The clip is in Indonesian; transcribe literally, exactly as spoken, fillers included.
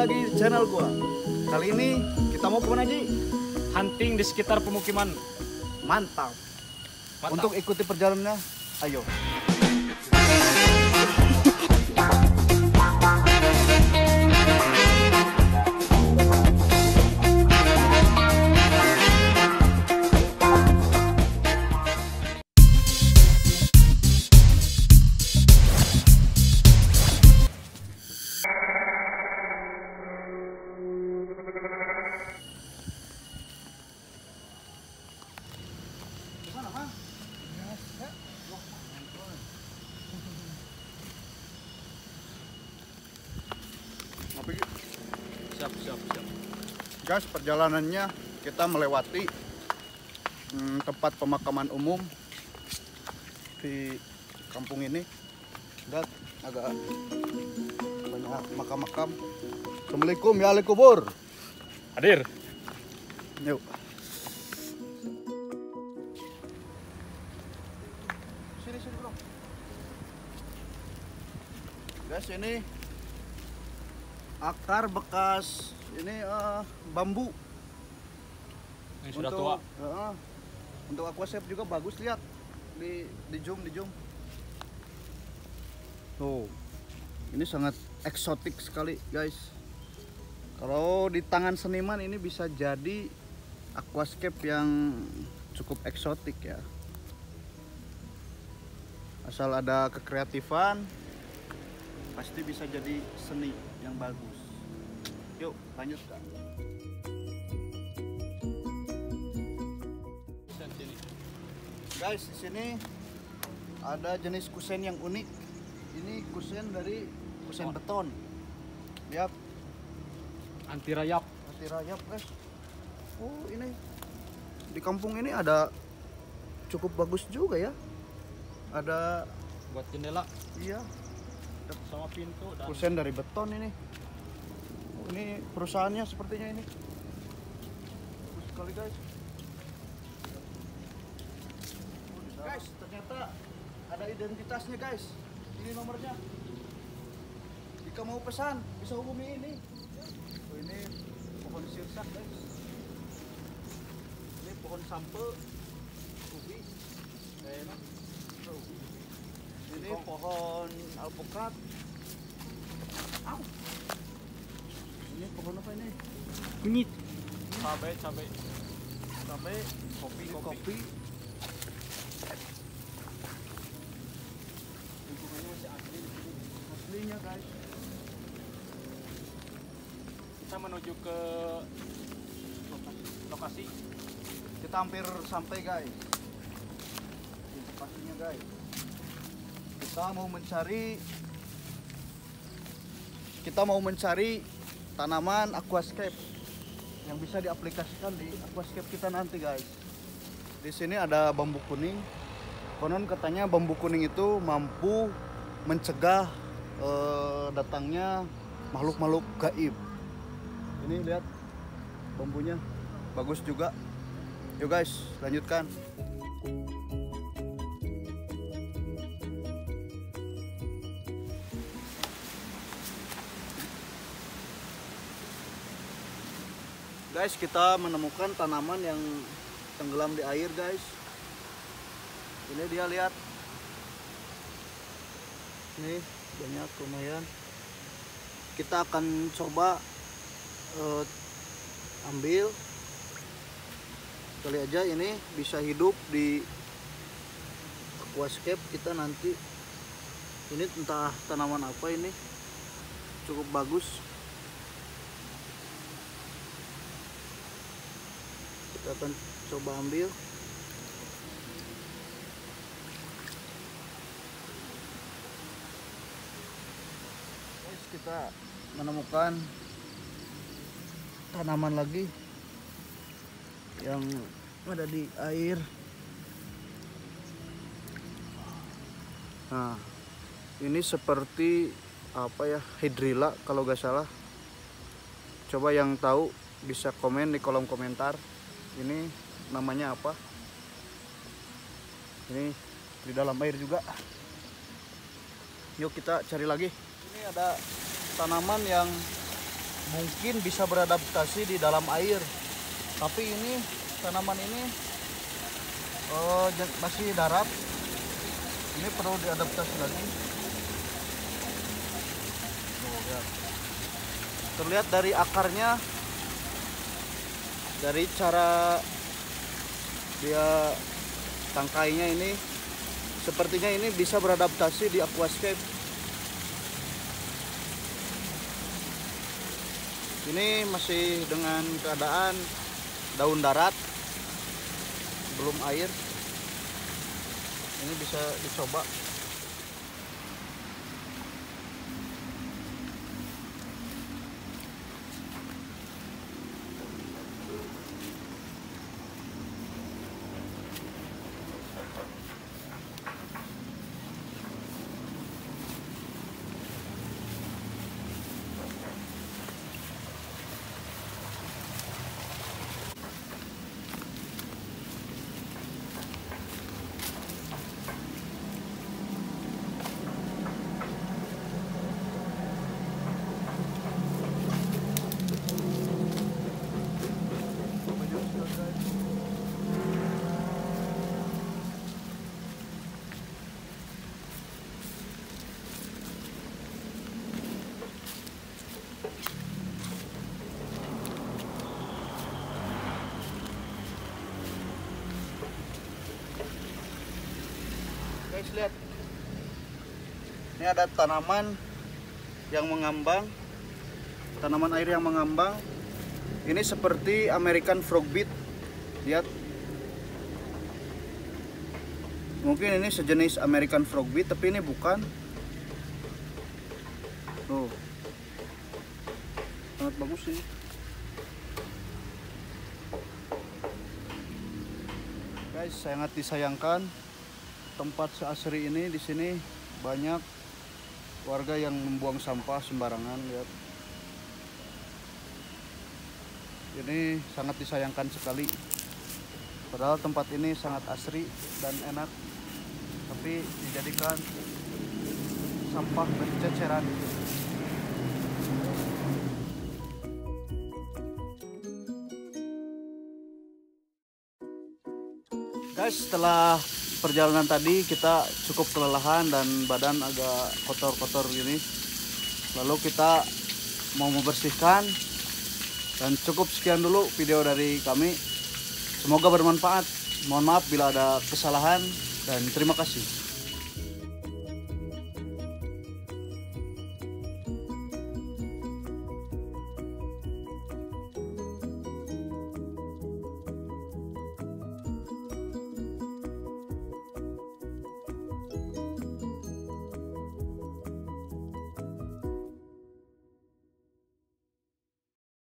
lagi di channel gua. Kali ini kita mau kemana, Ji? Hunting di sekitar pemukiman. Mantap. Mantap. Untuk ikuti perjalanannya, ayo. Siap, siap, siap. Guys, perjalanannya kita melewati hmm, tempat pemakaman umum di kampung ini. Dan agak banyak makam-makam. Assalamualaikum ya ahli kubur. Hadir. Yuk. Sini sini bro. Guys, ini akar bekas ini uh, bambu. Ini sudah untuk, tua. Uh, untuk aquascape juga bagus, lihat di di zoom di zoom. Tuh, ini sangat eksotik sekali guys. Kalau di tangan seniman ini bisa jadi aquascape yang cukup eksotik ya. Asal ada kekreatifan, pasti bisa jadi seni yang bagus. Yuk lanjut Kak. Guys, di sini ada jenis kusen yang unik. Ini kusen dari kusen beton. Lihat, Anti rayap. anti rayap guys. Oh, ini di kampung ini ada cukup bagus juga ya. Ada Buat jendela iya sama pintu dan kusen dari beton ini. Oh, ini perusahaannya sepertinya ini. Bagus sekali guys. Guys, ternyata ada identitasnya guys. Ini nomornya. Jika mau pesan bisa hubungi ini. Oh, ini pohon sirsak guys. Ini pohon sampe, ubi, enak. Ini pohon alpukat. Au. Ini pohon apa ini? kunyit. Cabai, cabai. Cabai, kopi, Ini kopi. kopi. Lingkungannya masih asli di sini. Aslinya guys. Kita menuju ke lokasi. Kita hampir sampai guys. Di lokasinya guys. Kita mau mencari kita mau mencari tanaman aquascape yang bisa diaplikasikan di aquascape kita nanti guys. Di sini ada bambu kuning. Konon katanya bambu kuning itu mampu mencegah eh, datangnya makhluk-makhluk gaib. Ini lihat bambunya bagus juga. Yuk guys, lanjutkan. Guys, kita menemukan tanaman yang tenggelam di air guys. Ini dia, lihat. Ini banyak lumayan. Kita akan coba uh, ambil. Kali aja ini bisa hidup di aquascape kita nanti. Ini entah tanaman apa ini. Cukup bagus. Kita akan coba ambil. Guys, kita menemukan tanaman lagi yang ada di air. Nah, ini seperti apa ya, hidrilla kalau gak salah. Coba yang tahu bisa komen di kolom komentar. Ini namanya apa? Ini di dalam air juga. Yuk kita cari lagi. Ini ada tanaman yang mungkin bisa beradaptasi di dalam air, tapi ini tanaman ini oh, masih darat, ini perlu diadaptasi lagi. Oh, ya. Terlihat dari akarnya, dari cara dia tangkainya ini, sepertinya ini bisa beradaptasi di aquascape. Ini masih dengan keadaan daun darat, belum air. Ini bisa dicoba. Guys, lihat, ini ada tanaman yang mengambang, tanaman air yang mengambang. Ini seperti American frogweed. Lihat, mungkin ini sejenis American frogweed, tapi ini bukan. Tuh, sangat bagus sih. Guys, sangat disayangkan. Tempat seasri ini, di sini banyak warga yang membuang sampah sembarangan. Lihat, ini sangat disayangkan sekali. Padahal tempat ini sangat asri dan enak, tapi dijadikan sampah berceceran. Guys, setelah perjalanan tadi kita cukup kelelahan dan badan agak kotor-kotor gini. Lalu kita mau membersihkan, dan cukup sekian dulu video dari kami. Semoga bermanfaat. Mohon maaf bila ada kesalahan, dan terima kasih.